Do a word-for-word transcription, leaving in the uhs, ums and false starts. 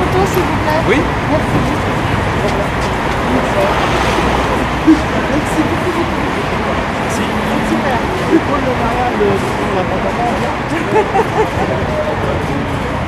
photo, s'il vous plaît. Oui. Merci. Merci beaucoup. Merci. Super. C'est cool le mariage, le, la